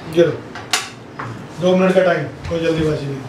ये लो 2 मिनट का टाइम, कोई जल्दीबाजी नहीं।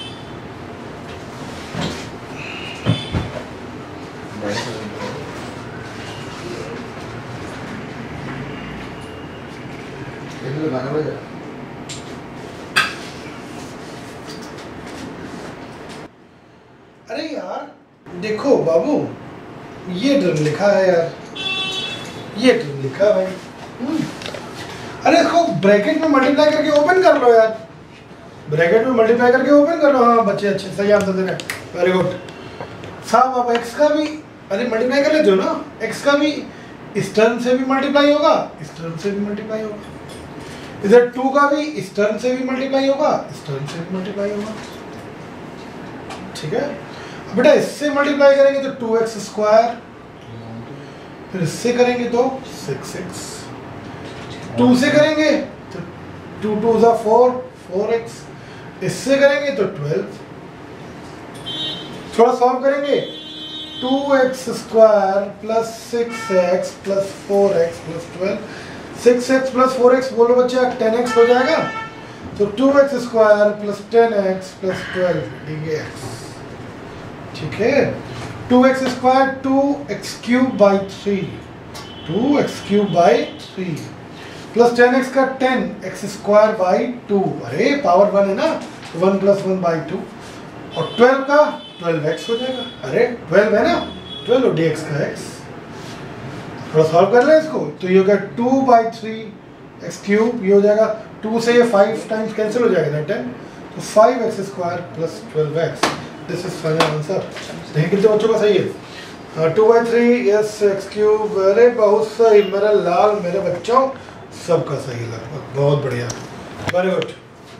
अरे यार देखो बाबू, ये ड्रम लिखा है यार, ये ड्रम लिखा है भाई। अरे इसको ब्रैकेट में मल्टीप्लाई करके ओपन कर लो यार, ब्रैकेट में मल्टीप्लाई करके ओपन कर लो। हाँ बच्चे अच्छे, सही आंसर दे रहे हैं, वेरी गुड साहब। आप एक्स का भी अरे मल्टीप्लाई कर लेते हो ना, एक्स का भी इस टर्म से भी मल्टीप्लाई होगा, इस टर्म से भी मल्टीप्लाई होगा, इधर 2 का भी इस टर्म से भी मल्टीप्लाई होगा, इस टर्म से भी मल्टीप्लाई होगा। ठीक है बेटा, इससे मल्टीप्लाई करेंगे तो 2x स्क्वायर, फिर इससे करेंगे तो 6x, 2 से करेंगे तो 2 2 ज़ा 4, 4x, इससे करेंगे तो 12। थोड़ा सॉल्व करेंगे, 2x square plus 6x plus 4x plus 12, 6x plus 4x बोलो बच्चे 10x हो जाएगा, तो 2x square plus 10x plus 12 dx। ठीक है, 2x square 2x cube by 3, 2x cube by 3 plus 10x का 10x स्क्वायर बाई 2, अरे पावर 1 है ना, 1 प्लस 1 बाई 2, और 12 का 12x हो जाएगा, अरे 12 है ना, 12 और dx का x। थोड़ा सॉल्व कर लें इसको, तो ये होगा 2 बाई 3 x क्यूब, ये हो जाएगा 2 से ये 5 टाइम्स कैंसिल हो जाएगा ना 10, तो 5x square plus 12x, this is final answer. देखिए कितने बच्चों का सही है, 2 बाई 3 यस x क्यूब, अरे बहुत सही मेरा लाल, मेरे बच्चों सबका सही है लगभग, बहुत बढ़िया, वेरी गुड।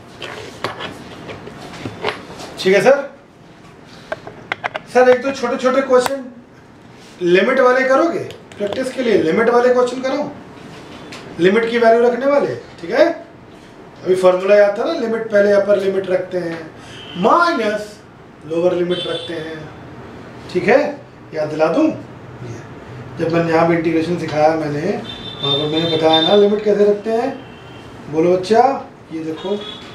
ठीक है सर, सर एक तो छोटे छोटे क्वेश्चन लिमिट वाले करोगे प्रैक्टिस के लिए, लिमिट वाले क्वेश्चन करो, लिमिट की वैल्यू रखने वाले। ठीक है, अभी फॉर्मूला याद था ना, लिमिट पहले अपर लिमिट रखते हैं माइनस लोअर लिमिट रखते हैं। ठीक है, याद दिला दूं, जब मैंने यहाँ भी इंटीग्रेशन सिखाया मैंने, वहाँ पर मैंने बताया ना लिमिट कैसे रखते हैं, बोलो बच्चा, ये देखो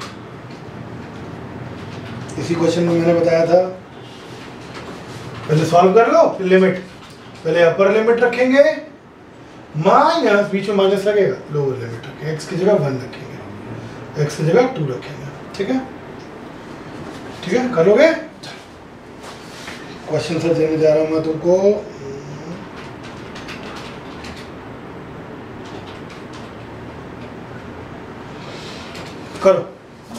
इसी क्वेश्चन में मैंने बताया था। पहले सॉल्व कर लो, फिर लिमिट, पहले अपर लिमिट रखेंगे माइनस, बीच में माइनस लगेगा, लोअर लिमिट रखेंगे, x की जगह 1 रखेंगे, x की जगह 2 रखेंगे। ठीक है, ठीक है, करोगे? क्वेश्चन से देने जा रहा हूं मैं तुमको, करो।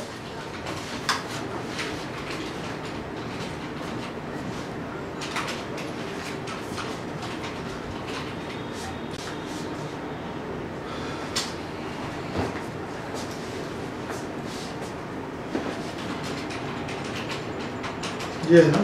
ये है ना,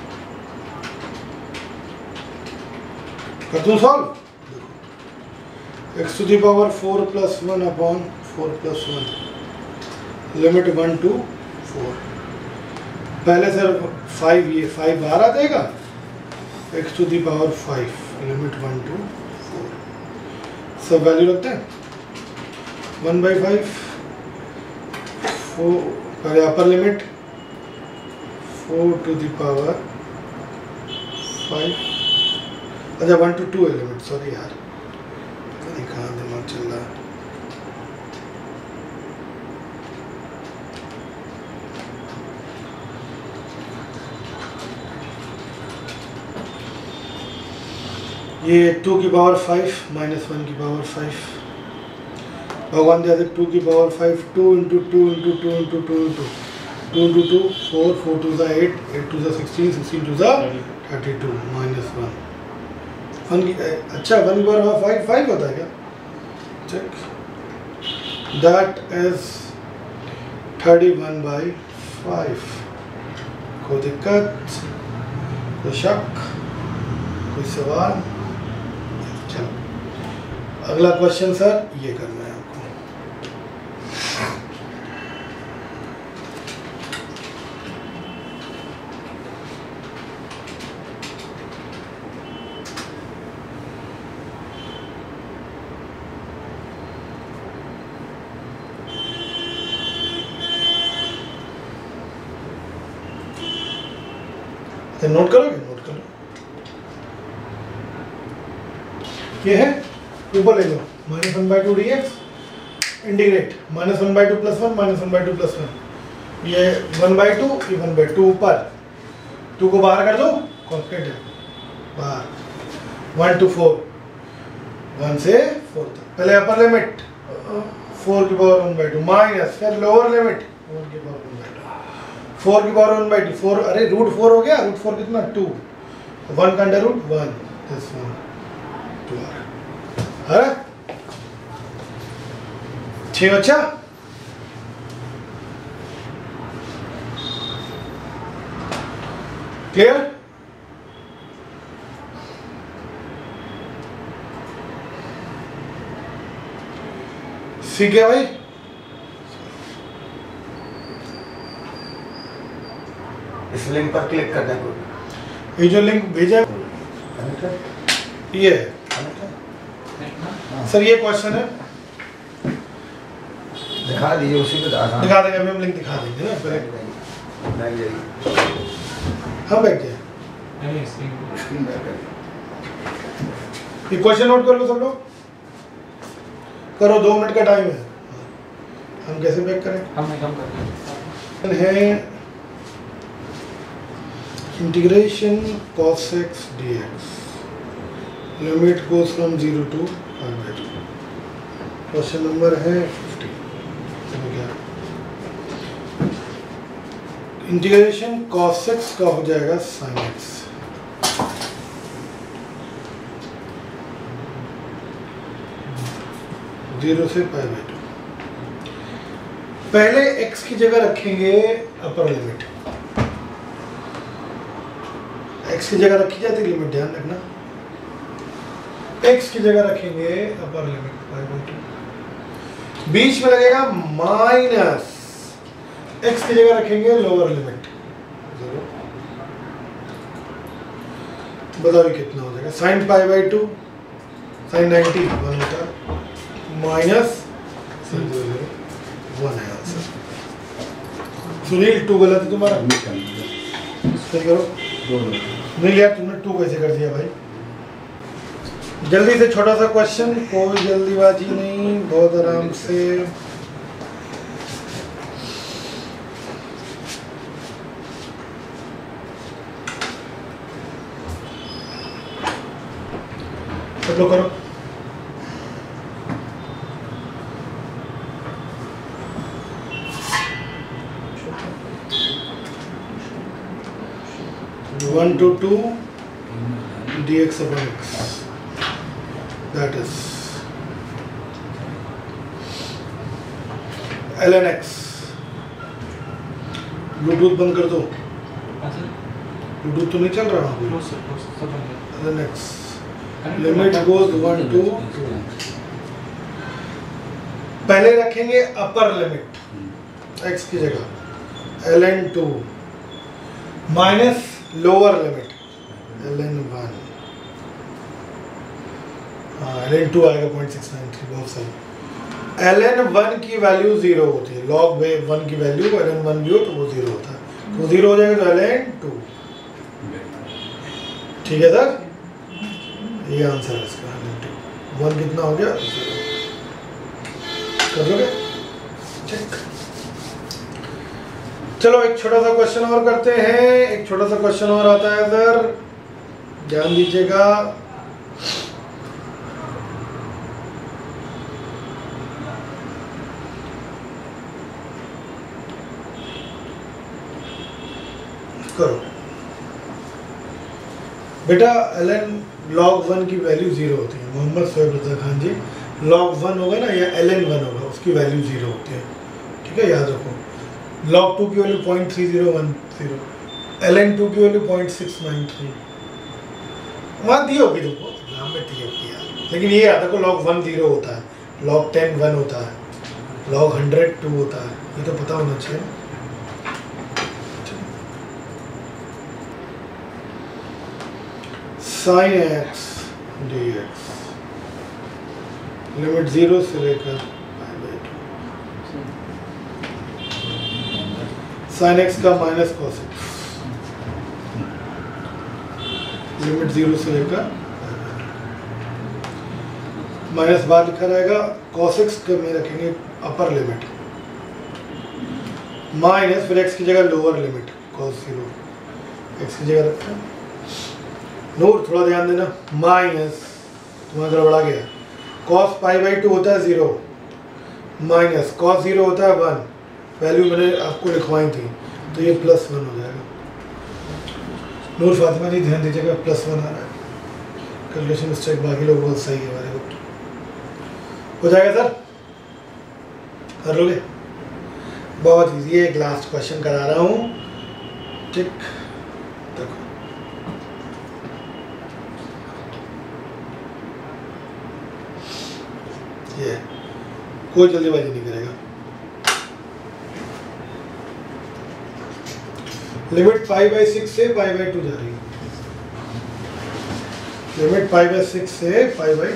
कर दूं solve, x to the power 4 plus 1 upon 4 plus 1, limit 1 to 4, पहले सर 5, ये 5 बाहर आ जाएगा, x to the power 5, limit 1 to 4, सब वैल्यू रखते हैं, 1/5, 4, पहले upper limit 4 to the power 5, अच्छा 1 to 2 एलिमेंट, सॉरी यार पता नहीं कहाँ दिमाग चल रहा है। ये 2 की पावर 5 माइनस 1 की पावर 5, भगवान दे 2 की power 5, 2 into 2 into 2 into 2 into 2 into 2, 4, 4 to the 8, 8 to the 16, 16 to the 32, minus 1. 1 की अच्छा 1 की पावर 5 5 होता है क्या? Check, that is 31/5। कोई दिक्कत, कोई शक, कोई सवाल? चलो अगला क्वेश्चन सर, ये करना है आपको। तो नोट करोगे, नोट करो। ये है, ऊपर ले लो -1/2 dx, इंटीग्रेट -1/2 + 1 -1/2 + 1, ये 1/2 ये 1/2 ऊपर, 2 को बाहर कर दो, कांस्टेंट है बाहर, 1 to 4, 1 से 4 तक। पहले अपर लिमिट 4 की पावर 1/2 माइनस, फिर लोअर लिमिट 1 की पावर 1/2, 4 की पावर 1/2, 4 अरे √4 हो गया, √4 कितना 2, 1 का अंडर रूट 1, दिस 1 2 है 6 अच्छा। क्लियर? ठीक है भाई, इस लिंक पर क्लिक करना है। ये जो लिंक भेजा है ये है सर, ये क्वेश्चन है, दिखा दीजिए, उसी पे दिखा देंगे, अभी हम लिंक दिखा देंगे ना पहले, हम बैठ जाए, ये क्वेश्चन नोट कर लो सब लोग, करो, 2 मिनट का टाइम है। हम कैसे बैक करें? हम है integration cos x dx, limit goes from 0 to ∞। Question number है 50। इंटीग्रेशन cos x का हो जाएगा sin x, जीरो से π/2। पहले x की जगह रखेंगे अपर लिमिट, x की जगह रखी जाती लिमिट, ध्यान रखना, x की जगह रखेंगे अपर लिमिट π/2, बीच में लगेगा माइनस, x की जगह रखेंगे लोअर लिमिट 0। बताओ ये कितना हो जाएगा, sin π/2 sin 90 1 होता है, माइनस 1 है आंसर। सुनील 2 गलत है तुम्हारा, सही करो। नहीं यार, तुमने 2 कैसे कर दिया भाई? जल्दी से छोटा सा क्वेश्चन, कोई जल्दीबाजी नहीं, बहुत आराम से। सब लोग करो। One to 2 dx upon x, that is ln x। Bluetooth बंद कर दो, ब्लूटूथ तो नहीं चल रहा है। ln x limit goes 1 to 2, पहले रखेंगे अपर लिमिट x की जगह ln 2 minus lower limit ln 1, ln 2 आएगा 0.693, बहुत सही। ln 1 की वैल्यू 0 होती है, log 1 की वैल्यू ln 1 भी हो तो वो 0 होता है, तो 0 हो जाएगा तो ln 2। ठीक है सर, ये आंसर है इसका, ln 2। 1 कितना हो गया 0, कर दोगे चेक। चलो एक छोटा सा क्वेश्चन और करते हैं, एक छोटा सा क्वेश्चन और आता है सर, ध्यान दीजिएगा। करो बेटा, ln log 1 की वैल्यू 0 होती है, मोहम्मद सोहेब रजा खान जी, log 1 होगा ना या ln 1 होगा, उसकी वैल्यू 0 होती है, ठीक है, याद रखो। log 2 की वैल्यू 0.3010, ln 2 की वैल्यू 0.693, वहाँ दी होगी तुमको, एग्जाम में दी होगी यार, लेकिन ये याद रखो log 1 0 होता है, log 10 1 होता है, log 100 2 होता है, ये तो पता होना चाहिए। sin x dx लिमिट 0 से लेकर π/2, sin x का माइनस cos x, लिमिट 0 से लेकर माइनस बार लिखा रहेगा। cos x में रखेंगे अपर लिमिट माइनस, फिर x की जगह लोअर लिमिट cos 0 x की जगह रखा। नूर थोड़ा ध्यान देना, माइनस तुम्हारा गड़बड़ा गया। cos पाई बाई 2 होता है 0 माइनस cos 0 होता है 1, वैल्यू मैंने आपको लिखवाई थी तो ये +1 हो जाएगा। नूर फातिमा जी ध्यान दीजिएगा, +1 आ रहा है। कैलकुलेशन मिस्टेक, बाकी लोग बहुत सही है, वेरी गुड। हो जाएगा सर, कर लोगे? बहुत ईजी है। एक लास्ट क्वेश्चन करा रहा हूँ, ठीक? देखो ये कोई जल्दीबाजी नहीं करेगा। लिमिट π/6 से π/2 जा रही है। लिमिट π/6 से π/2।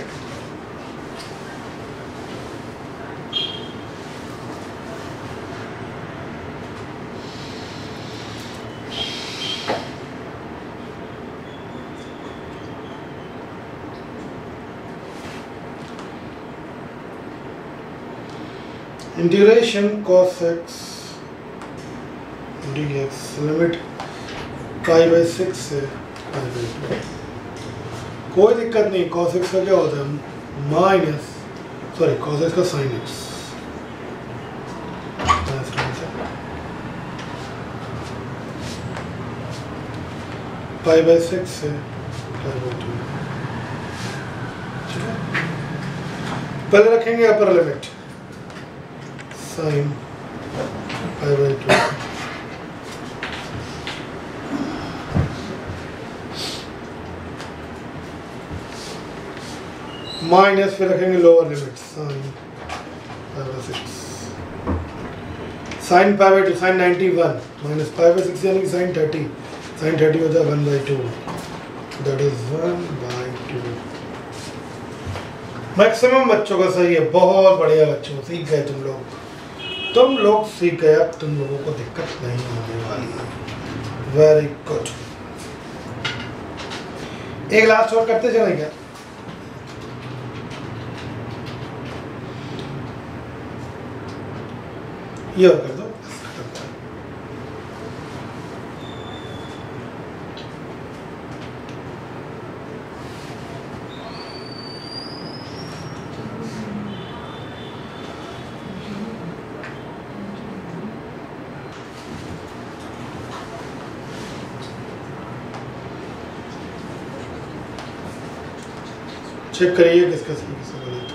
Integration cos x dx limit π/6 से π/2। कोई दिक्कत नहीं। cos x का क्या होता है माइनस, सॉरी cos x का sin x π/6 से π/2। पहले रखेंगे अपर लिमिट sin π/2 माइनस, फिर रखेंगे lower limit sin π/6 sin π/2 sin 91 minus π/6 यानी sin 30, sin 30 होता है 1/2, दैट इज 1/2। मैक्सिमम बच्चों का सही है, बहुत बढ़िया बच्चों, सीख गए तुम लोग सीख गए। अब तुम लोगों को दिक्कत नहीं होने वाली है। Very good. एक लास्ट और करते चले क्या? ये और कर दो। चेक करिए किसका सही किसका गलत।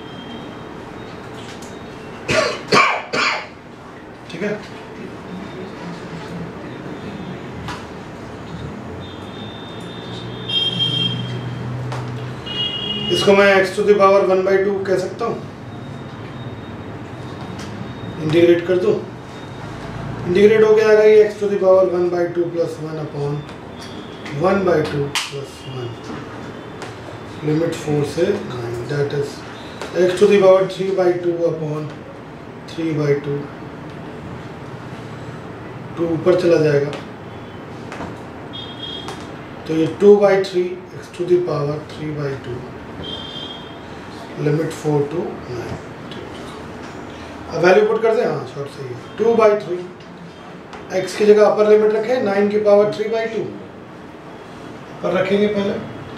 ठीक है, इसको मैं x⁴ 1/2 कह सकता हूँ। इंटीग्रेट कर दूँ, इंटीग्रेट हो गया ये x⁴ 1/2 + 1/1/2 + 1 लिमिट 4 से 9, दैट इज x⁴ 3/2 / 3/2। 2 ऊपर चला जाएगा तो ये 2/3 x⁴ 3/2 लिमिट 4 to 9। अब वैल्यू पुट करते हैं। हाँ शॉर्ट सही है। 2/3 x की जगह अपर लिमिट रखें 9 की पावर 3/2 पर रखेंगे पहले,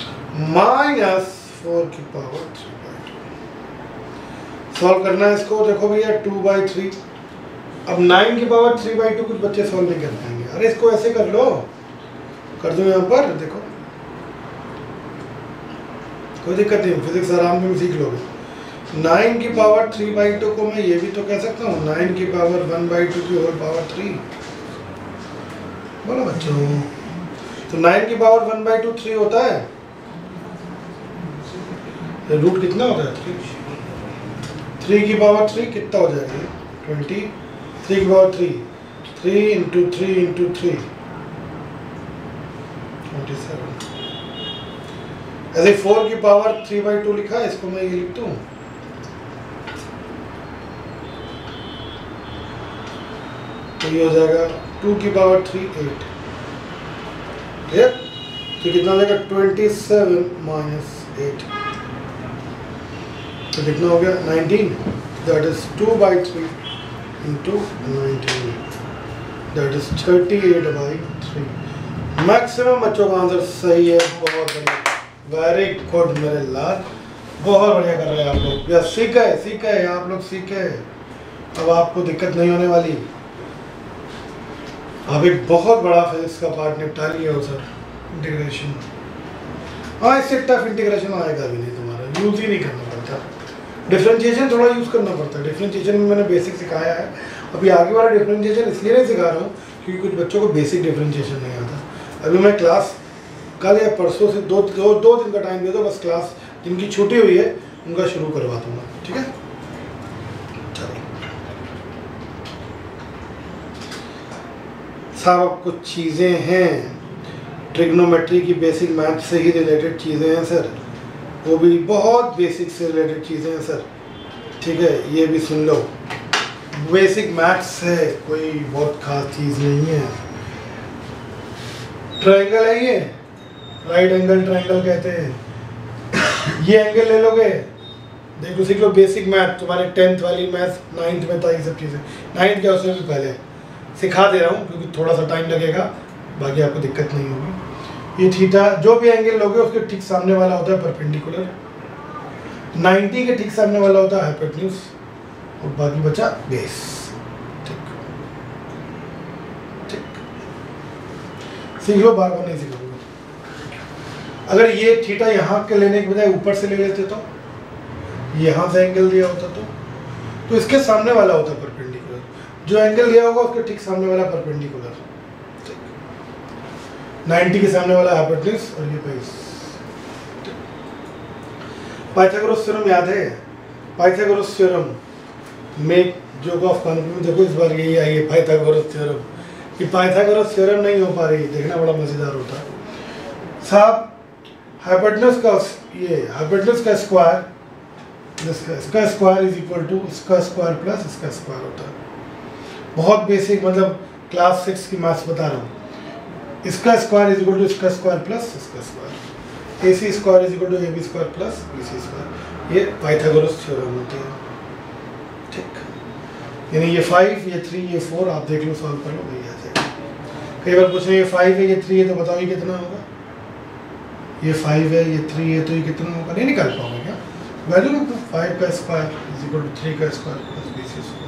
-4 की पावर 3/2। सॉल्व करना है इसको। देखो भैया 2/3, अब 9 की पावर 3/2 कुछ बच्चे सॉल्व नहीं कर पाएंगे। अरे इसको ऐसे कर लो, कर दो यहाँ पर, देखो कोई दिक्कत नहीं, फिजिक्स आराम में सीख लोगे। 9 की पावर 3/2 को मैं ये भी तो कह सकता हूँ 9 की पावर 1/2 की होल पावर 3। बोलो बच्चों, तो 9 की पावर 1/2 3 होता है। रूट कितना होता है 3 की पावर 3 कितना हो जाएगा 20। 3 की पावर 3 × 3 × 3 27। ऐसे 4 की पावर 3/2 लिखा है, इसको मैं ये लिख दूँ, तो ये हो जाएगा 2 की पावर 3 8। ठीक, तो कितना हो जाएगा 27 माइनस 8, तो कितना हो गया 19, that is 2/3 into 19, that is 38/3। Maximum बच्चों का आंसर सही है, बहुत बढ़िया, वेरी गुड मेरे लाल, बहुत बढ़िया कर रहे हैं आप लोग। या सीख गए आप लोग, सीख गए, अब आपको दिक्कत नहीं होने वाली। अब एक बहुत बड़ा फिजिक्स का पार्ट निपटा लिया हो सर, इंटीग्रेशन। हाँ, इससे टफ इंटीग्रेशन आएगा भी नहीं, तुम्हारा यूज ही नहीं करना पड़ता। डिफरेंशिएशन थोड़ा यूज़ करना पड़ता है, डिफरेंशिएशन में मैंने बेसिक सिखाया है, अभी आगे वाला डिफरेंशिएशन इसलिए नहीं सिखा रहा हूँ क्योंकि कुछ बच्चों को बेसिक डिफरेंशिएशन नहीं आता। अभी मैं क्लास कल या परसों से दो दिन का टाइम दे दो, बस क्लास जिनकी छुट्टी हुई है उनका शुरू करवा दूंगा, ठीक है। चलिए साहब, कुछ चीज़ें हैं ट्रिग्नोमेट्री की, बेसिक मैथ से ही रिलेटेड चीज़ें हैं सर, वो भी बहुत बेसिक से रिलेटेड चीज़ें हैं सर, ठीक है, ये भी सुन लो। बेसिक मैथ्स है, कोई बहुत खास चीज़ नहीं है। ट्रायंगल है ये, राइट एंगल ट्रायंगल कहते हैं। ये एंगल ले लोगे, देखो सीख लो बेसिक मैथ, तुम्हारे 10th वाली मैथ 9th में था ये सब चीज़ें, 9th क्या उससे भी पहले सिखा दे रहा हूँ क्योंकि थोड़ा सा टाइम लगेगा, बाकी आपको दिक्कत नहीं होगी। ये थीटा, जो भी एंगल लोगे उसके ठीक सामने वाला होता है परपेंडिकुलर, 90 के ठीक सामने वाला होता है हाइपोटेन्यूज, और बाकी बचा बेस, ठीक ठीक, सीख लो, बार बार नहीं सीखोगे। अगर ये थीटा यहाँ के लेने के बजाय ऊपर से ले लेते तो यहाँ से एंगल दिया होता तो इसके सामने वाला होता परपेंडिकुलर, जो एंगल दिया होगा उसके ठीक सामने वाला परपेंडिकुलर, 90 के सामने वाला हाइपोटेन्यूज और ये बेस। पाइथागोरस थ्योरम याद है? Pythagoras theorem make joke of conclusion, देखो इस बार यही आई है पाइथागोरस थ्योरम। ये पाइथागोरस थ्योरम नहीं हो पा रही, देखना बड़ा मजेदार होता है साहब। हाइपोटेन्यूज का ये हाइपोटेन्यूज का स्क्वायर, इसका स्क्वायर इज इक्वल टू इसका स्क्वायर प्लस इसका स्क्वायर होता है। बहुत बेसिक, मतलब क्लास 6 की मैथ्स बता रहा हूँ। इसका स्क्वायर इज इक्वल टू इसका स्क्वायर प्लस इसका square, AC square is equal to AB square plus BC square, ये पाइथागोरस थ्योरम होती है, ठीक। यानी ये 5, ये 3, ये 4, आप देख लो, सॉल्व कर लो, वही आ जाएगा। कई बार पूछ रहे हैं ये 5 है, ये 3 है, तो बताओ ये कितना होगा? ये 5 है, ये 3 है, तो ये कितना होगा? नहीं निकाल पाओगे क्या? वैल्यू रख दो, 5 का स्क्वायर इज इक्वल टू 3 का square plus BC square.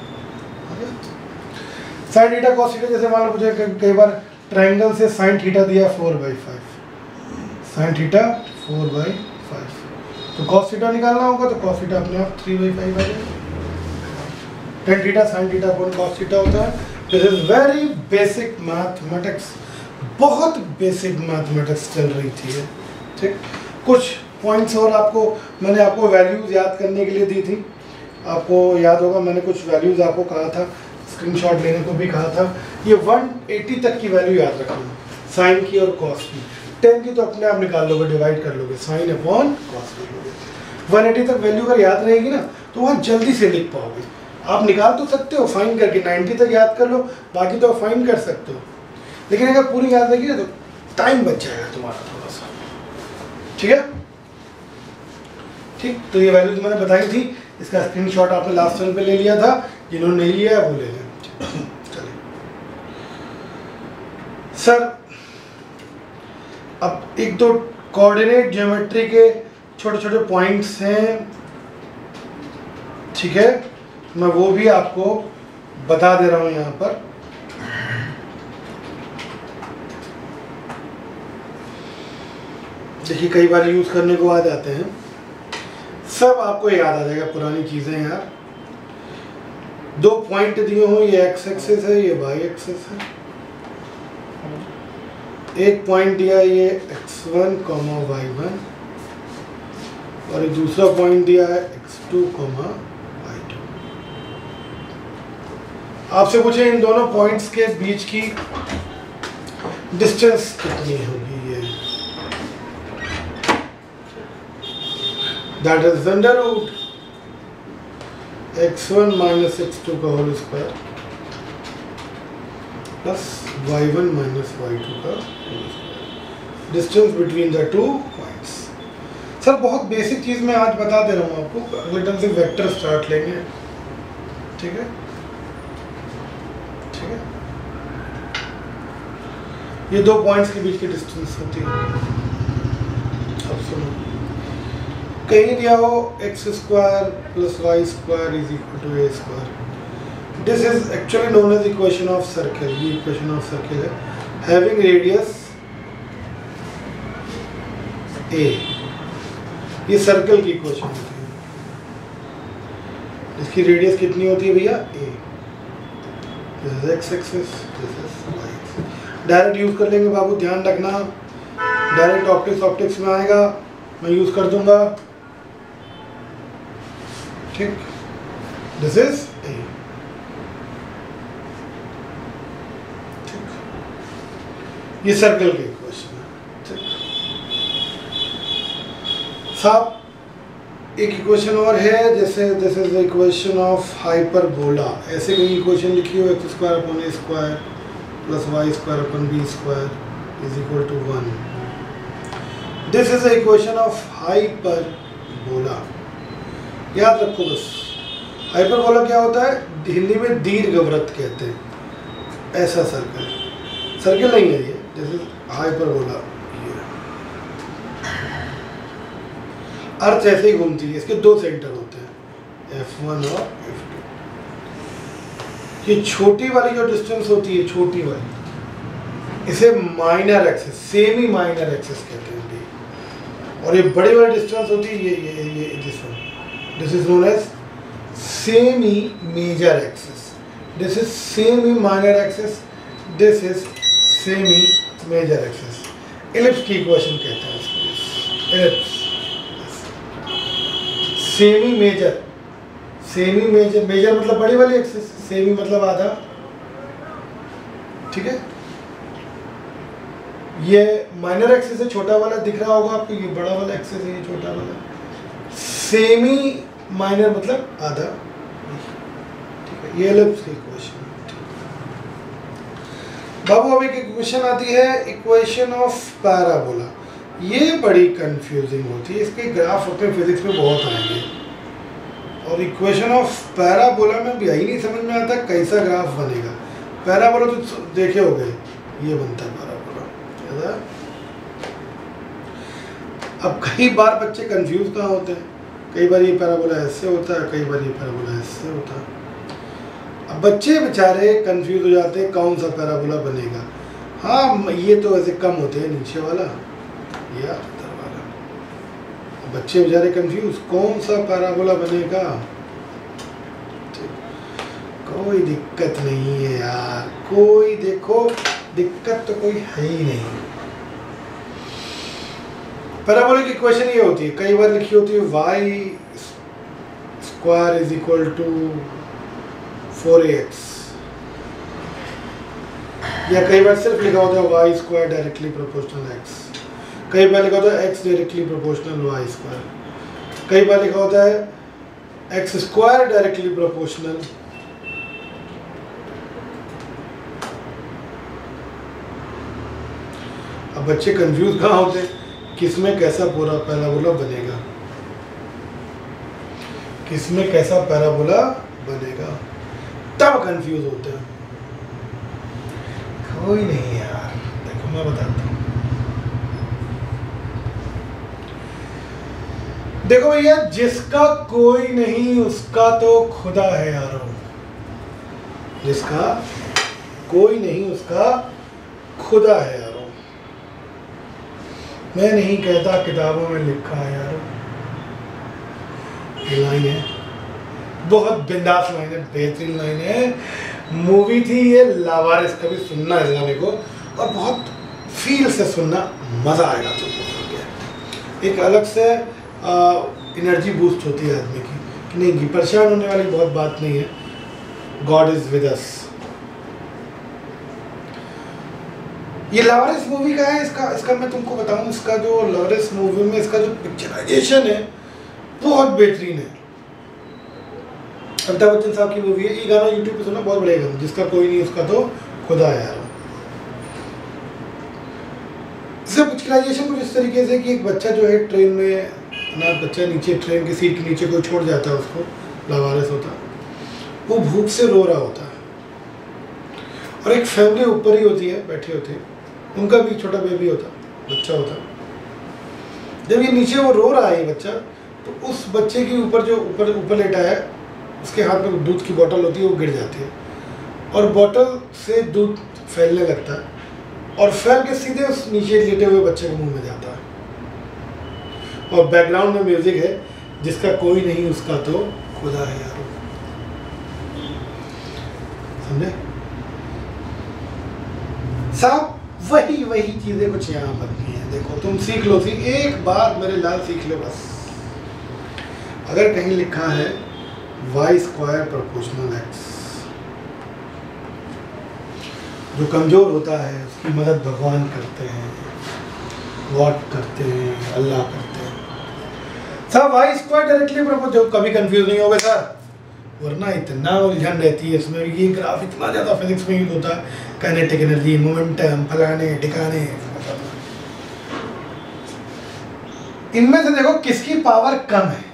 Sine theta cos theta, जैसे मान लो मुझे कई बार ट्रायंगल से साइन थीटा दिया 4/5, साइन थीटा 4/5, तो कॉस थीटा निकालना होगा, तो कॉस थीटा अपने आप 3/5 आ जाएगा। Tan theta sine theta upon cos theta होता है। This is very basic mathematics, बहुत बेसिक मैथमेटिक्स चल रही थी, ठीक। कुछ पॉइंट्स और आपको मैंने आपको वैल्यूज याद करने के लिए दी थी, आपको याद होगा मैंने कुछ वैल्यूज आपको कहा था, स्क्रीनशॉट लेने को भी कहा था। ये 180 तक की वैल्यू याद रखना, साइन की और कॉस की। 10 की तो अपने आप निकाल लोगे, डिवाइड कर लोगे, साइन अपॉन कॉस कर लोगे। 180 तक वैल्यू अगर याद रहेगी ना तो वहाँ जल्दी से लिख पाओगे। आप निकाल तो सकते हो फाइन करके, 90 तक याद कर लो, बाकी तो फाइन कर सकते हो, लेकिन अगर पूरी याद रहेगी ना तो टाइम बच जाएगा तुम्हारा थोड़ा सा, ठीक है। ठीक, तो ये वैल्यूज मैंने बताई थी, इसका स्क्रीनशॉट आपने लास्ट टाइम पे ले लिया था, जिन्होंने नहीं लिया वो ले लें। चलिए सर, अब एक दो कोऑर्डिनेट ज्योमेट्री के छोटे छोटे पॉइंट्स हैं, ठीक है, मैं वो भी आपको बता दे रहा हूं यहां पर। देखिए कई बार यूज करने को आ जाते हैं, सब आपको याद आ जाएगा, पुरानी चीजें यार। दो पॉइंट दिए हो, ये एक्स एक्सिस है, ये वाई एक्सिस है। एक पॉइंट दिया ये x1, y1, और एक दूसरा पॉइंट दिया है x2, y2। आपसे पूछे इन दोनों पॉइंट्स के बीच की डिस्टेंस कितनी होगी, ये that is under root x1 minus x2 का whole square plus y1 minus y2 का whole square. Distance between the two points. Sir बहुत बेसिक चीज़ मैं आज बता दे रहा हूँ आपको, अगले टर्म से वेक्टर स्टार्ट लेंगे, ठीक है ठीक है। ये दो पॉइंट्स के बीच की डिस्टेंस होती है। अब सुनो, कहीं दिया हो x square plus y square is equal to a square. This is actually known as equation of circle. ये इक्वेशन ऑफ सर्कल है, हैविंग रेडियस ए। ये सर्कल की इक्वेशन होती है, इसकी रेडियस कितनी होती है भैया, a. This is x axis, this is y axis. Direct use कर लेंगे बाबू, ध्यान रखना, डायरेक्ट ऑप्टिक्स में आएगा, मैं यूज कर दूंगा, ठीक। दिस इज ए, ठीक। ये सर्कल की इक्वेशन है, ठीक। साहब एक इक्वेशन और है, जैसे this is the equation of hyperbola. ऐसे कोई इक्वेशन लिखी हो, x square upon a square plus y square upon b square is equal to 1। This is the equation of hyperbola. याद रखो बस, हाइपरबोला क्या होता है, हिंदी में दीर्घवृत्त कहते हैं। ऐसा सर्कल, सर्कल नहीं है ये, दिस इज हाइपरबोला। अर्थ ऐसे ही घूमती है, इसके दो सेंटर होते हैं, F1 और F2। ये छोटी वाली जो डिस्टेंस होती है, छोटी वाली, इसे minor axis, semi minor axis कहते हैं। और ये बड़ी वाली डिस्टेंस होती है, ये this is known as semi major axis. This is semi minor axis, this is semi major axis. Ellipse की इक्वेशन कहते हैं इसको, ellipse. Semi major, semi major, major मतलब बड़ी वाली एक्सिस, सेमी मतलब आधा, ठीक है। ये माइनर एक्सिस है, छोटा वाला दिख रहा होगा आपको, ये बड़ा वाला एक्सिस है, ये छोटा वाला। सेमी माइनर मतलब आधा, ठीक है। ये एलिप्स की इक्वेशन। बाबू अब एक इक्वेशन आती है, इक्वेशन ऑफ पैराबोला। ये बड़ी कंफ्यूजिंग होती है, इसके ग्राफ अपने फिजिक्स में बहुत आएंगे, और इक्वेशन ऑफ पैराबोला में भी यही नहीं समझ में आता कैसा ग्राफ बनेगा। पैराबोला तो देखे हो गए, ये बनता है पैराबोला। अब कई बार बच्चे कंफ्यूज कहाँ होते हैं, कई बार ये पैराबोला ऐसे होता है, कई बार ये पैराबोला ऐसे होता है। अब बच्चे बेचारे कंफ्यूज हो जाते हैं कौन सा पैराबोला बनेगा। हाँ, ये तो ऐसे कम होते हैं, नीचे वाला या ऊपर वाला। बच्चे बेचारे कंफ्यूज, कौन सा पैराबोला बनेगा। कोई दिक्कत नहीं है यार, कोई देखो दिक्कत तो कोई है ही नहीं। पैराबोला की इक्वेशन ये होती है, कई बार लिखी होती है y square is equal to 4ax, या कई बार सिर्फ लिखा होता है y square directly proportional x, कई बार लिखा होता है x directly proportional y square, कई बार लिखा होता है x स्क्वायर डायरेक्टली प्रोपोर्शनल अब बच्चे कंफ्यूज कहाँ होते हैं, किसमें कैसा पूरा पैराबोला बनेगा, किसमें कैसा पैराबोला बनेगा, तब कंफ्यूज होते हैं। कोई नहीं यार, देखो मैं बताता हूँ। देखो भैया, जिसका कोई नहीं उसका तो खुदा है यारो, जिसका कोई नहीं उसका खुदा है यारो। मैं नहीं कहता, किताबों में लिखा है यारो। ये लाइन है, बहुत बिंदास लाइन है, बेहतरीन लाइन है। मूवी थी ये लावारिस, कभी सुनना इस गाने को, और बहुत फील से सुनना, मज़ा आएगा तुमको। एक अलग से एनर्जी बूस्ट होती है आदमी की, कि नहीं परेशान होने वाली बहुत बात नहीं है। God is with us. ये लावारिस मूवी का है, इसका मैं तुमको बताऊं, इसका जो लावारिस मूवी में इसका जो पिक्चराइजेशन है बहुत बेहतरीन है। अमिताभ बच्चन साहब की मूवी है, ये गाना यूट्यूब पे सुना, बहुत बढ़िया गाना, जिसका कोई नहीं उसका तो खुदा है यार। इससे पिक्चराइजेशन कुछ इस तरीके से कि एक बच्चा जो है ट्रेन में, अनाथ बच्चा नीचे ट्रेन की सीट के नीचे कोई छोड़ जाता है उसको, लावारिस होता है, वो भूख से रो रहा होता है और एक फैमिली ऊपर ही होती है, बैठी होती है, उनका भी छोटा बेबी होता, बच्चा होता। जब ये नीचे वो रो रहा है ये बच्चा, तो उस बच्चे के ऊपर जो ऊपर लेटा है उसके हाथ में दूध की बोतल होती है, वो गिर जाती है और बोतल से दूध फैलने लगता है और फैल के सीधे उस नीचे लेटे हुए बच्चे के मुंह में जाता है और बैकग्राउंड में म्यूजिक है, जिसका कोई नहीं उसका तो खुदा है यारो। समझे साहब? वही चीजें कुछ यहाँ बनती हैं। देखो तुम सीख लो, एक बार मेरे लाल सीख लो बस। अगर कहीं लिखा है y स्क्वायर प्रोपोर्शनल x, जो कमजोर होता है उसकी मदद भगवान करते हैं, गॉड करते हैं, अल्लाह करते हैं। Sir y square directly proportional, कभी कंफ्यूज नहीं होगा सर, वरना इतना उलझन रहती है इसमें। ये ग्राफ इतना ज़्यादा फिजिक्स में यूज होता है, काइनेटिक एनर्जी, मोमेंटम, फलाने ठिकाने। इनमें से देखो किसकी पावर कम है,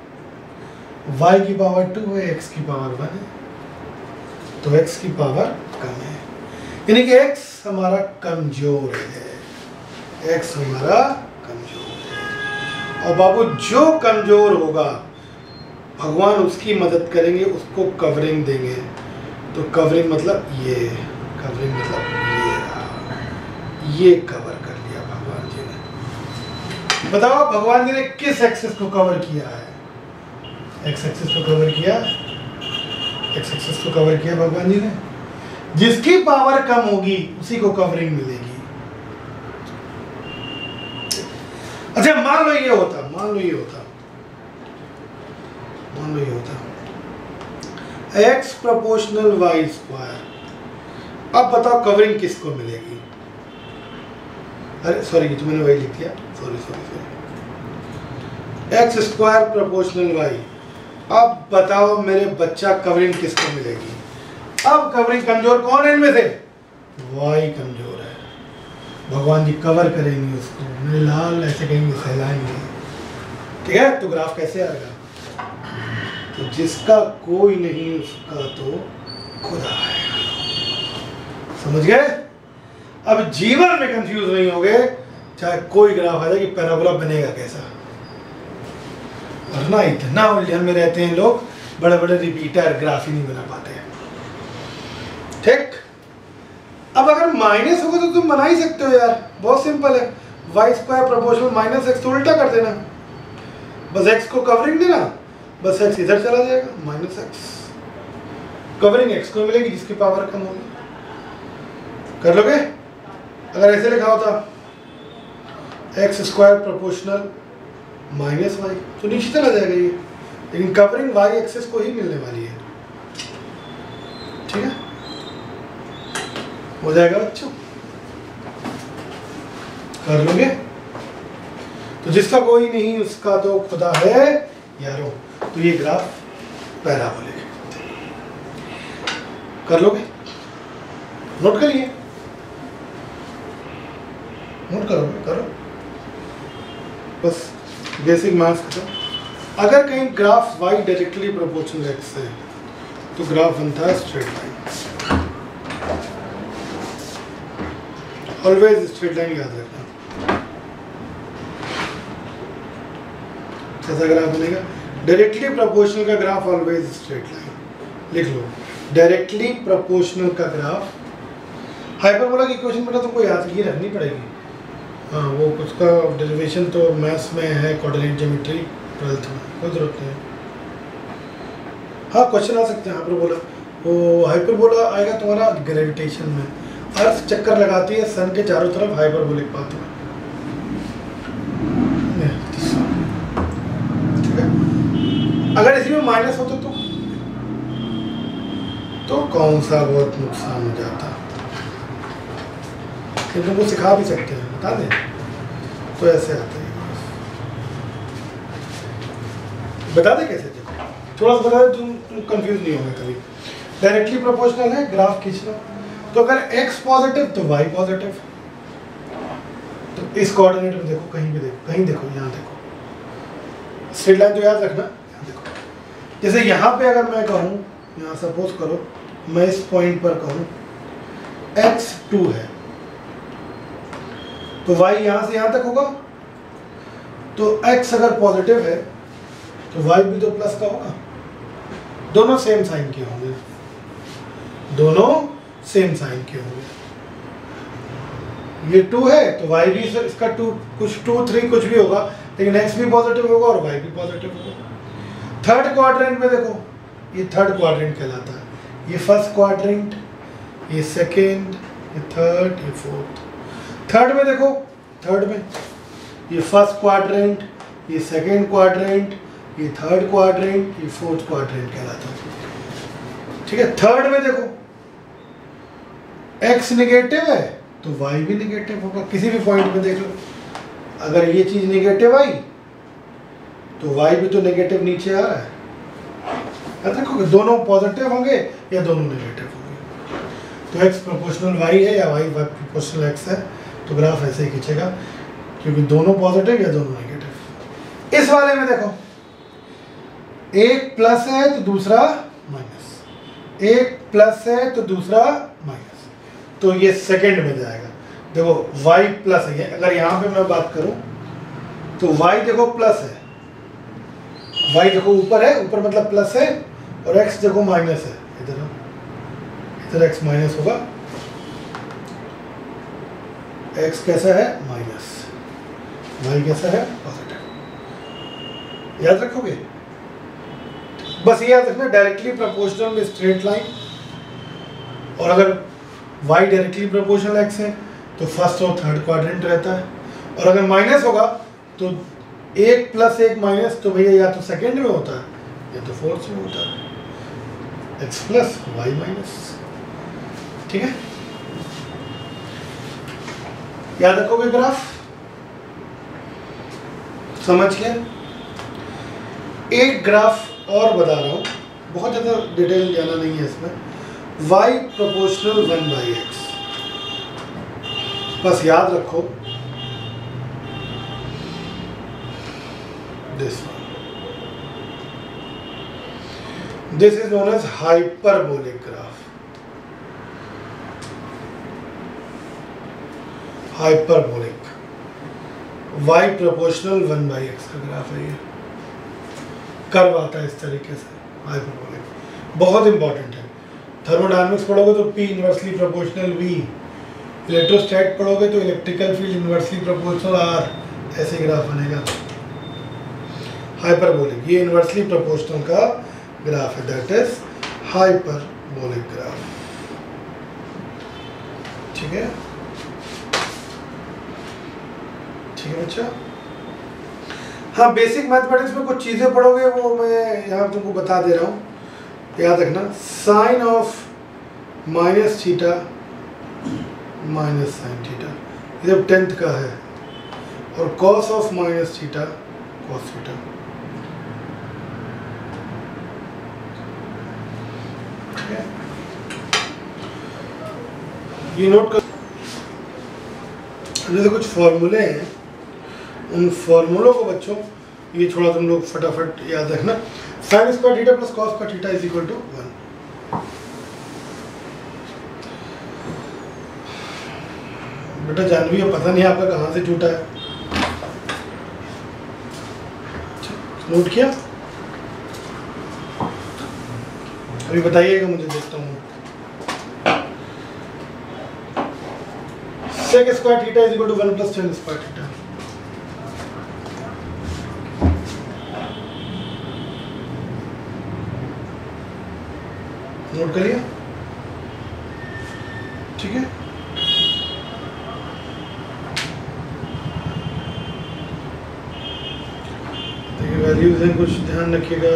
y की पावर 2 है, x की पावर 1 है, तो x की पावर कम है, यानी कि x हमारा कमजोर है, x हमारा कमजोर है। और बाबू जो कमजोर होगा भगवान उसकी मदद करेंगे, उसको कवरिंग देंगे। तो कवरिंग मतलब ये, कवरिंग मतलब ये कवर कर लिया भगवान जी ने। बताओ भगवान जी ने किस एक्सिस को कवर किया है? एक्स एक्सिस को कवर किया, एक्स एक्सिस को कवर किया भगवान जी ने। जिसकी पावर कम होगी उसी को कवरिंग मिलेगी। अच्छा मान लो ये होता, मान लो ये होता x प्रोपोर्शनल y स्क्वायर। अब बताओ कवरिंग किसको मिलेगी? अरे सॉरी, तो मैंने वही लिख दिया, sorry. x square proportional y। अब बताओ मेरे बच्चा कवरिंग किसको मिलेगी? अब कवरिंग कमजोर कौन है इनमें से? y कमजोर है, भगवान जी कवर करेंगे उसको, मेरे लाल ऐसे कहेंगे, सहलाएंगे। ठीक है, तो ग्राफ कैसे आएगा? तो जिसका कोई नहीं उसका तो खुदा है। समझ गए? अब जीवन में कंफ्यूज नहीं हो गए, चाहे कोई ग्राफ आ जाए कि पैराबोला बनेगा कैसा। वरना इतना उलझन में रहते हैं लोग, बड़े बड़े रिपीटर ग्राफ ही नहीं बना पाते हैं। ठीक, अब अगर माइनस होगा तो तुम बना ही सकते हो यार, बहुत सिंपल है। y square proportional minus x, तो उल्टा कर देना, बस x को कवरिंग देना, बस x इधर चला जाएगा, माइनस एक्स। कवरिंग x को मिलेगी जिसकी पावर कम होगी। कर लोगे? अगर ऐसे लिखा होता x square proportional minus y, तो नीचे चला जाएगा ये, लेकिन कवरिंग y एक्सिस को ही मिलने वाली है। ठीक है, हो जाएगा बच्चों? कर लोगे? तो जिसका कोई नहीं उसका तो खुदा है यारो। तो ये ग्राफ पैराबोलिक है। कर लोगे? नोट करिए, नोट करोगे? करो, बस बेसिक मैथ्स खत्म। अगर कहीं graph y directly proportional x है तो ग्राफ बनता है straight line. Always straight line याद रखना। कैसा ग्राफ बनेगा? डायरेक्टली प्रोपोर्शनल का ग्राफ ऑलवेज स्ट्रेट लाइन। लिख लो, डायरेक्टली प्रोपोर्शनल का ग्राफ। हाइपरबोला की इक्वेशन बेटा तुमको याद की रखनी पड़ेगी। हाँ, वो उसका डेरिवेशन तो मैथ्स में है, कोऑर्डिनेट ज्योमेट्री 12th में, कोई जरूरत नहीं है। हाँ, क्वेश्चन आ सकते हैं हाइपरबोला। वो हाइपरबोला आएगा तुम्हारा ग्रेविटेशन में। अर्थ चक्कर लगाती है सन के चारों तरफ हाइपरबोलिक पाथ में। ठीक है, अगर इसी में माइनस होता तो कौन सा बहुत नुकसान हो जाता। ये तुमको सिखा भी सकते हैं, बता दें तो ऐसे आते हैं। बता दें कैसे? थोड़ा सा बता दें, तुम कंफ्यूज नहीं होंगे कभी। डायरेक्टली प्रोपोर्शनल है, ग्राफ खींचना। तो अगर x पॉजिटिव तो y पॉजिटिव, तो इस कोऑर्डिनेट में देखो, कहीं भी देखो, कहीं देखो, यहाँ देखो, स्ट्रेट लाइन तो याद रखना, यहाँ देखो। जैसे यहाँ पे अगर मैं कहूँ, यहाँ सपोज करो मैं इस पॉइंट पर कहूँ x 2 है, तो y यहाँ से यहाँ तक होगा, तो x अगर पॉजिटिव है तो y भी तो प्लस का होगा। दोनों सेम साइन के होंगे, दोनों सेम साइन के होंगे। ये 2 है तो y भी इसका 2, कुछ 2 3 कुछ भी होगा, लेकिन x भी पॉजिटिव होगा और y भी पॉजिटिव होगा। थर्ड क्वाड्रेंट में देखो, ये थर्ड क्वाड्रेंट कहलाता है। ये फर्स्ट क्वाड्रेंट, ये सेकेंड, ये थर्ड, ये फोर्थ। थर्ड में देखो, थर्ड में ये फर्स्ट क्वाड्रेंट, ये सेकेंड क्वाड्रेंट, ये थर्ड क्वाड्रेंट, ये फोर्थ क्वाड्रेंट कहलाता है। ठीक है, थर्ड में देखो x नेगेटिव है तो y भी नेगेटिव होगा। किसी भी पॉइंट में देख लो, अगर ये चीज नेगेटिव आई तो y भी तो नेगेटिव नीचे आ रहा है। याद रखोगे, दोनों पॉजिटिव होंगे या दोनों नेगेटिव होंगे। तो x प्रोपोर्शनल y है या y प्रोपोर्शनल x है, तो ग्राफ ऐसे ही खींचेगा, क्योंकि दोनों पॉजिटिव या दोनों नेगेटिव। इस वाले में देखो, एक प्लस है तो दूसरा माइनस, एक प्लस है तो दूसरा माइनस, तो ये सेकंड में जाएगा। देखो y प्लस है, अगर यहाँ पे मैं बात करूं तो y देखो प्लस है, y देखो ऊपर है, ऊपर मतलब प्लस है, और x देखो माइनस है, इधर x माइनस होगा, x कैसा है माइनस, y कैसा है पॉजिटिव। याद रखोगे, बस ये याद रखना, डायरेक्टली प्रोपोर्शनल में स्ट्रेट लाइन, और अगर y डायरेक्टली प्रोपोर्शनल x है तो फर्स्ट और थर्ड क्वाड्रेंट रहता है, और अगर माइनस होगा तो एक प्लस एक माइनस, तो भैया या तो सेकेंड में होता है या तो फोर्थ में होता है, x प्लस y माइनस। ठीक है, याद रखोगे ग्राफ, समझ गए। एक ग्राफ और बता रहा हूँ, बहुत ज़्यादा डिटेल जाना नहीं है इसमें। y प्रोपोर्शनल 1/x, बस याद रखो this is known as hyperbolic graph. Hyperbolic y proportional 1/x का ग्राफ है, ये कर्व आता है इस तरीके से, हाइपरबोलिक। बहुत इंपॉर्टेंट है, थर्मोडायनेमिक्स पढ़ोगे तो P inversely proportional V, electrostat पढ़ोगे तो electrical field inversely proportional R, ऐसे ग्राफ बनेगा हाइपरबोलिक। ये इनवर्सली प्रोपोर्शनल का ग्राफ है, दैट इज हाइपरबोलिक ग्राफ। ठीक है, ठीक है बच्चा। हाँ, बेसिक मैथमेटिक्स में कुछ चीज़ें पढ़ोगे, वो मैं यहाँ तुमको बता दे रहा हूँ, याद रखना। Sine of minus theta minus sine theta, ये जब 10th का है, और cos of minus theta cos theta. ठीक है, ये नोट कर। जैसे कुछ फॉर्मूले हैं, उन फॉर्मूलों को बच्चों ये थोड़ा तुम लोग फटाफट याद रखना। Sine square theta plus cos square theta is equal to 1। बेटा जानवी, पता नहीं आपका कहाँ से टूटा है, नोट किया? अभी बताइएगा मुझे, देखता हूँ। Sec square theta is equal to 1 plus tan square theta. Note करिए, ठीक है। देखिए वैल्यूज हैं, कुछ ध्यान रखिएगा।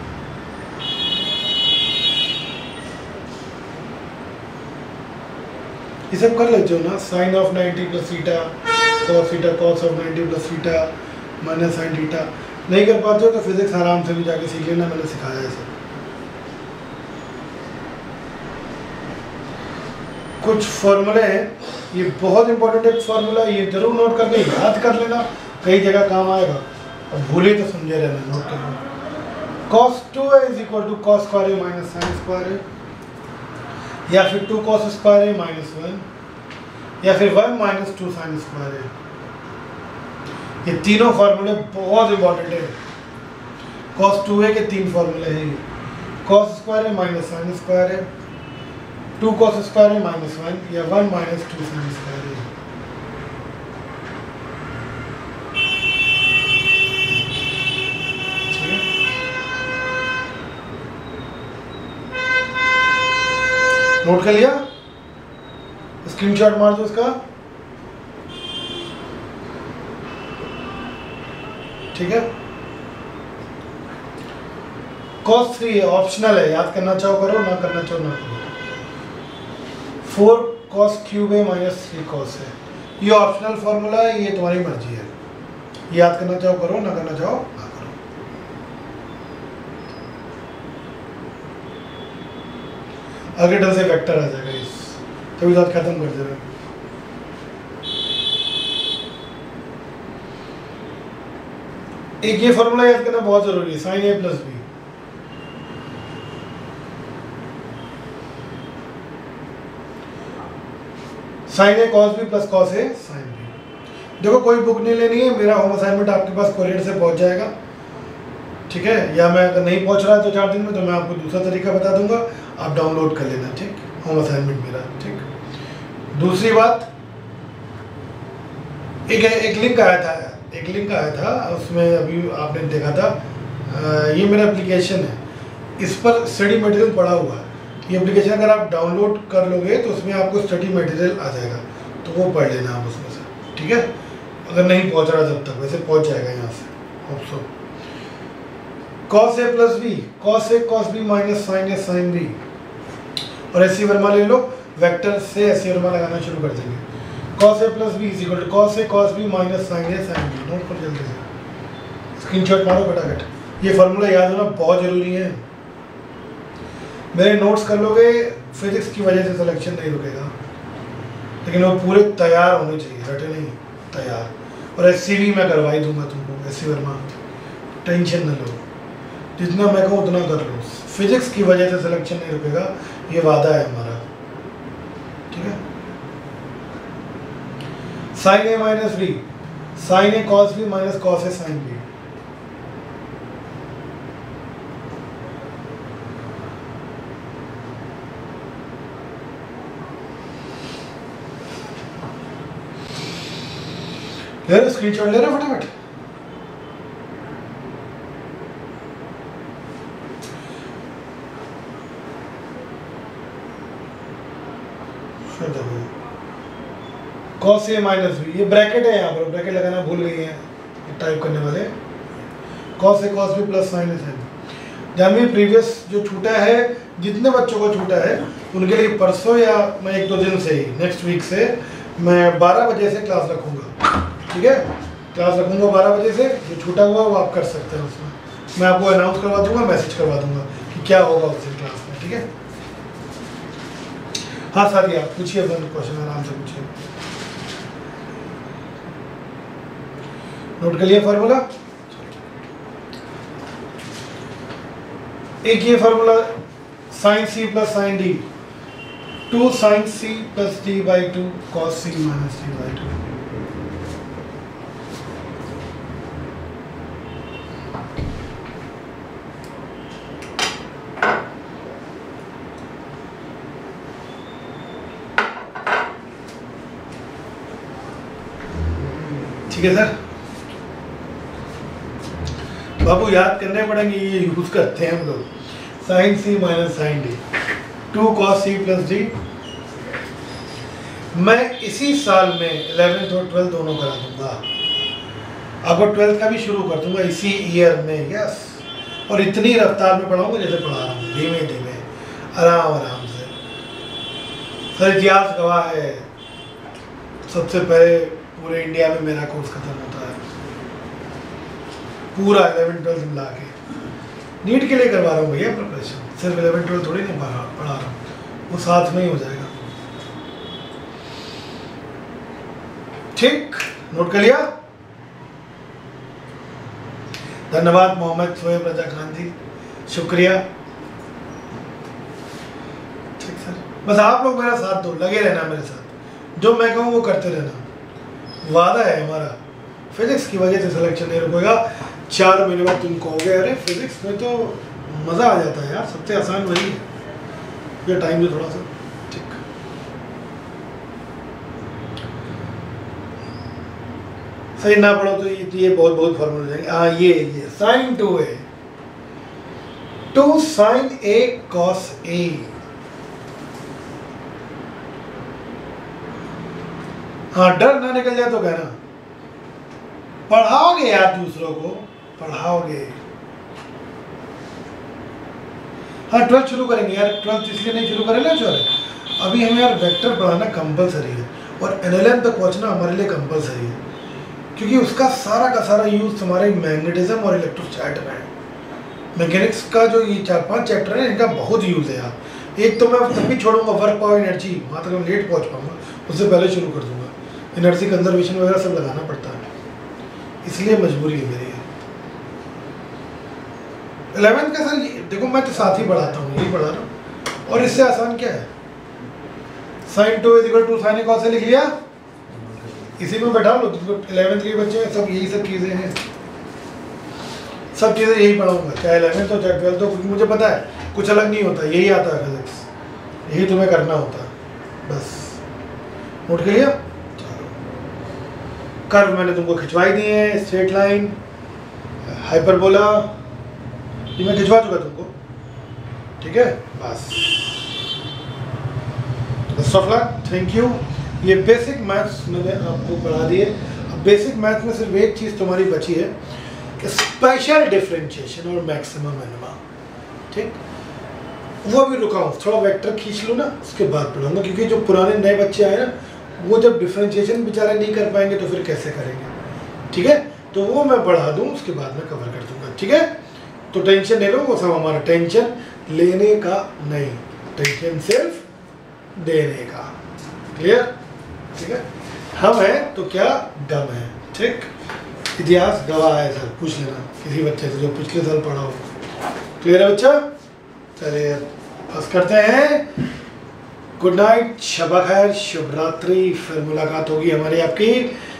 ये सब कर लेते हो ना, sine of 90 plus theta cos of 90 plus theta minus sine theta. नहीं कर पाते हो तो फिजिक्स आराम से भी जाके सीख लेना, मैंने सिखाया है सब। कुछ फॉर्मूले हैं, ये बहुत इंपॉर्टेंट एक फॉर्मूला, ये जरूर नोट करके याद कर लेना, कई जगह काम आएगा। और भूले तो समझे रहना, नोट कर लेना। cos 2a is equal to cos square a minus sine square a, या फिर 2 cos स्क्वायर ए माइनस 1, या फिर 1 माइनस 2 साइन स्क्वायर ए। ये तीनों फार्मूले बहुत इंपॉर्टेंट है। cos 2a के 3 फार्मूले हैं, cos square a minus sine square a, 2 cos square a minus 1, या 1 minus 2 sine square a. Note कर लिया? स्क्रीनशॉट मार दो इसका, ठीक है। cos 3 ऑप्शनल है, याद करना चाहो करो, ना करना चाहो ना करो। 4 cos क्यूब है माइनस 3 cos है, ये ऑप्शनल फॉर्मूला है, ये तुम्हारी मर्जी है, याद करना चाहो करो, ना करना चाहो ना करो। आगे डल से वेक्टर आ जाएगा, इस तभी बात खत्म कर देना। एक ये फॉर्मूला याद करना बहुत जरूरी है, sine a plus b. Sine a cos b plus cos a sine b. देखो कोई बुक नहीं लेनी है, मेरा होम असाइनमेंट आपके पास कोरियर से पहुंच जाएगा, ठीक है। या मैं अगर नहीं पहुंच रहा है तो 4 दिन में, तो मैं आपको दूसरा तरीका बता दूंगा, आप डाउनलोड कर लेना, ठीक। होम असाइनमेंट मेरा, ठीक। दूसरी बात, एक लिंक आया था, उसमें अभी आपने देखा था, ये मेरा एप्लीकेशन है, इस पर स्टडी मटेरियल पड़ा हुआ है। ये एप्लीकेशन अगर आप डाउनलोड कर लोगे तो उसमें आपको स्टडी मटेरियल आ जाएगा, तो वो पढ़ लेना आप उसमें से, ठीक है। अगर नहीं पहुंच रहा जब तक, वैसे पहुंच जाएगा यहाँ से, hope so. cos a plus b, cos a cos b minus sine a sine b, और ऐसी वर्मा ले लो, वेक्टर से ऐसी वर्मा लगाना शुरू कर देंगे। cos a plus b is equal to cos a cos b minus sine a sine b। Note कर जल्दी से, स्क्रीनशॉट मारो फटाफट। ये फार्मूला याद होना बहुत जरूरी है। मेरे नोट्स कर लोगे, फिजिक्स की वजह से सिलेक्शन नहीं रुकेगा, लेकिन वो पूरे तैयार होने चाहिए, रटे नहीं, तैयार। और SC भी मैं करवा ही दूंगा तुमको, SC वर्मा, टेंशन न लो, जितना मैं कहूँ उतना कर लो। फिजिक्स की वजह से सिलेक्शन नहीं रुकेगा, ये वादा है हमारा, ठीक है। Sine a minus b, sine a cos b minus cos a sine b. ले रहे स्क्रीनशॉट, ले रहे फटाफट। cos a माइनस बी, ये ब्रैकेट है, यहाँ पर ब्रैकेट लगाना भूल गई है टाइप करने वाले। cos a cos b plus sine a sine b. Janvi previous जो छूटा है, जितने बच्चों को छूटा है उनके लिए परसों या मैं 1-2 दिन से ही, नेक्स्ट वीक से मैं 12 बजे से क्लास रखूँगा, ठीक है। क्लास रखूँगा 12 बजे से, जो छूटा हुआ वो आप कर सकते हैं उसमें। मैं आपको अनाउंस करवा दूंगा, मैसेज करवा दूंगा कि क्या होगा उस दिन क्लास में, ठीक है। हाँ साथी, आप पूछिए अपना क्वेश्चन, आराम से पूछिए। नोट कर लिया फार्मूला? एक ये formula, sine c plus sine d, 2 sine c plus d by 2 cos c minus d by 2। ठीक है सर, बाबू याद करने पड़ेंगे, ये यूज करते हैं हम लोग। Sine c minus sine d, 2 cos c plus d. मैं इसी साल में 11th और 12th दोनों करा दूंगा, आपको 12th का भी शुरू कर दूंगा इसी ईयर में, यस। और इतनी रफ्तार में पढ़ाऊंगा जैसे पढ़ा रहा हूँ, धीमे धीमे, आराम आराम से। सर इतिहास गवाह है, सबसे पहले पूरे इंडिया में मेरा कोर्स खत्म होता है, पूरा 11-12 मिला के। नीट के लिए करवा रहा हूँ भैया प्रिपरेशन, सिर्फ 11-12 थोड़ी नहीं पढ़ा रहा हूँ, वो साथ में ही हो जाएगा। ठीक, नोट कर लिया। धन्यवाद मोहम्मद शोएब रजा खान जी, शुक्रिया। ठीक सर, बस आप लोग मेरा साथ दो, लगे रहना मेरे साथ, जो मैं कहूँ वो करते रहना, वादा है हमारा। फिजिक्स की वजह से सिलेक्शन नहीं रुकेगा। 4 महीने बाद तुम कहोगे अरे फिजिक्स में तो मज़ा आ जाता है यार, सबसे आसान वही है, ये टाइम भी थोड़ा सा। ठीक, सही ना पढ़ो तो ये बहुत बहुत फॉर्मूले जाएंगे। हाँ ये sine 2a 2 sin a cos a, हाँ डर ना निकल जाए तो कहना, पढ़ाओगे यार दूसरों को, पढ़ाओगे। हाँ 12th शुरू करेंगे यार, 12th इसलिए नहीं शुरू करें ना चोर, अभी हमें यार वेक्टर पढ़ाना कंपलसरी है और NLM तक पहुंचना हमारे लिए कंपलसरी है, क्योंकि उसका सारा का सारा यूज हमारे मैग्नेटिज्म और इलेक्ट्रोस्टैट में है। मैकेनिक्स का जो ये 4-5 चैप्टर है इनका बहुत यूज है यार। एक तो मैं तब भी छोड़ूंगा वर्क पावर एनर्जी, वहाँ तक मैं लेट पहुँच पाऊंगा, उससे पहले शुरू कर दूंगा। एनर्जी कंजर्वेशन वगैरह सब लगाना पड़ता है, इसलिए मजबूरी है मेरी। 11th का सर देखो मैं तो साथ ही पढ़ाता हूँ, यही पढ़ा रहा हूँ, और इससे आसान क्या है, sin 2 = sin a cos a लिख लिया, इसी में बैठा लो। 11th के बच्चे सब यही सब चीज़ें हैं, सब चीज़ें यही पढ़ाऊँगा, चाहे 11th हो चाहे 12th हो, क्योंकि मुझे पता है कुछ अलग नहीं होता, यही आता है फिजिक्स, यही तुम्हें करना होता है बस। नोट कर लिया। कर्व मैंने तुमको खिंचवाई दिए हैं, स्ट्रेट लाइन, हाइपरबोला, ये मैं खिंचवा चुका तुमको, ठीक है बस। Best of luck, thank you. ये बेसिक मैथ्स मैंने आपको पढ़ा दिए। अब बेसिक मैथ्स में सिर्फ एक चीज़ तुम्हारी बची है कि स्पेशल डिफरेंशिएशन और मैक्सिमम मिनिमा, ठीक, वो अभी रुका हूँ, थोड़ा वेक्टर खींच लो ना, उसके बाद पढ़ाऊंगा, क्योंकि जो पुराने नए बच्चे आए ना, वो जब डिफरेंशिएशन बेचारे नहीं कर पाएंगे तो फिर कैसे करेंगे, ठीक है, तो वो मैं बढ़ा दूँ, उसके बाद में कवर कर दूंगा, ठीक है। तो टेंशन ले लो, वो सब हमारा टेंशन लेने का नहीं, टेंशन सिर्फ देने का, क्लियर, ठीक है। हम हैं तो क्या दम है, ठीक। इतिहास गवाह है सर, पूछ लेना किसी बच्चे से जो पिछले साल पढ़ा हो, क्लियर है बच्चा। चलिए बस करते हैं, गुड नाइट, शब खैर, शुभ रात्रि, फिर मुलाकात होगी हमारी आपकी